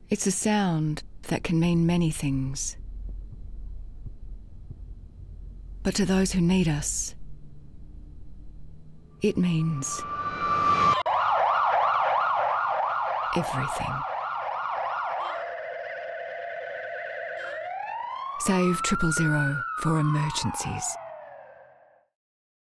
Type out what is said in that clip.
It's a sound that can mean many things. But to those who need us, it means everything. Save 000 for emergencies.